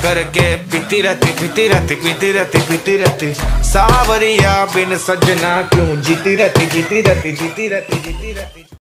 करके पीती रहती पीती रहती पीती रहती पीती रहती। सावरिया बिन सजना क्यों जीती रहती जीती रहती जीती रहती जीती रहती।